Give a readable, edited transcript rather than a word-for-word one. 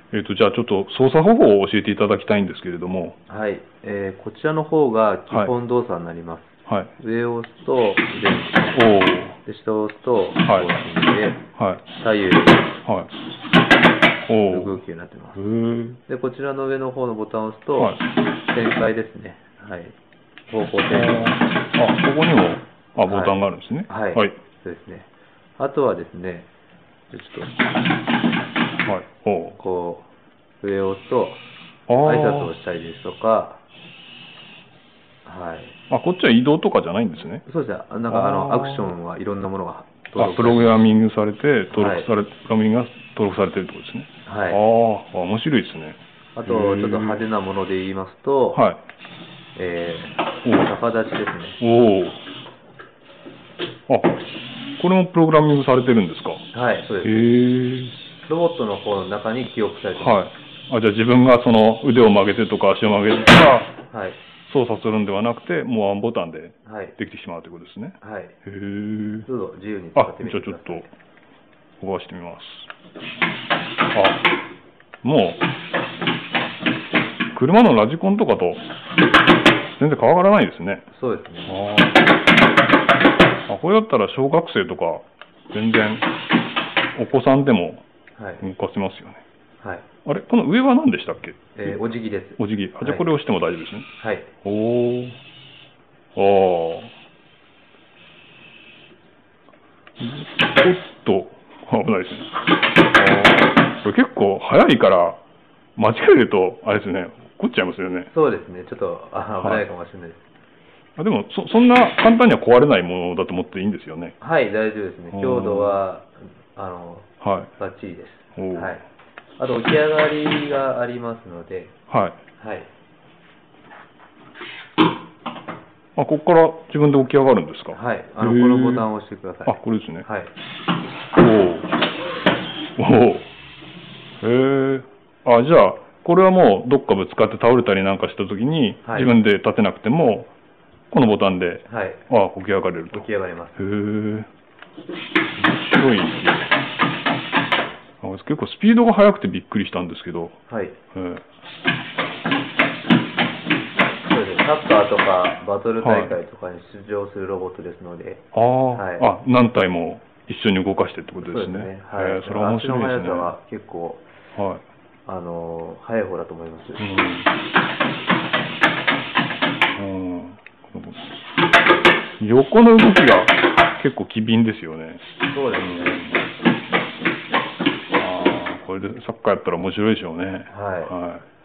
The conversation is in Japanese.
じゃあちょっと操作方法を教えていただきたいんですけれども。 はい。こちらの方が基本動作になります。 はい。 上を押すと腕おお。 で、下を押すとこう進んで、 はい。 左右はい。おお。 の動きになってます。 へえ。 で、こちらの上の方のボタンを押すと、 はい。 旋回ですね。はい。方向転換。 あ、ここにも、ボタンがあるんですね。 はい。 はい。 そうですね。あとはですね、ちょっと、 はい。おこう、上を押すと、 ああ。 挨拶をしたりですとか、はい。 こっちは移動とかじゃないんですね。 そうですね。なんかアクションはいろんなものがプログラミングされて、プロはいグラミングが登録されてるってことですね。 はい。 面白いですね。 あと、ちょっと派手なもので言いますと、 はい。 逆立ちですね。 おお。これもプログラミングされてるんですか。 はい、そうです。ロボットの方の中に記憶されてます。 はい。じゃあ自分がその腕を曲げてとか足を曲げてとか、 はい。 操作するんではなくて、もうワンボタンではいできてしまうということですね。 はい。 へえ。 どうぞ自由に使ってみてください。 じゃあちょっと動かしてみます。もう車のラジコンとかと全然変わらないですね。 そうですね。 これだったら小学生とか全然お子さんでも動かせますよね。 はい。 あれ、この上は何でしたっけ？ お辞儀です。 お辞儀。じゃあこれを押しても大丈夫ですね。 はい。 おっと、危ないですね。これ結構早いから間違えるとあれですね、怒っちゃいますよね。 そうですね。ちょっと危ないかもしれないです。 でもそんな簡単には壊れないものだと思っていいんですよね。 はい、大丈夫ですね。強度ははい。 バッチリです。はい。あと起き上がりがありますので。 はい。 はい。 ここから自分で起き上がるんですか。 はい。このボタンを押してください。 これですね。 はい。 じゃあこれはもうどっかぶつかって倒れたりなんかした時に、自分で立てなくてもこのボタンで、起き上がれると。 起き上がります。 面白いですね。結構スピードが速くてびっくりしたんですけど。 はい。そうですね。サッカーとかバトル大会とかに出場するロボットですので。 何体も一緒に動かしてってことですね。 そうですね。はい。 それは面白いですね。 足の速さは結構、速い方だと思います。 横の動きが結構機敏ですよね。 そうですね。 これでサッカーやったら面白いでしょうね。 はい。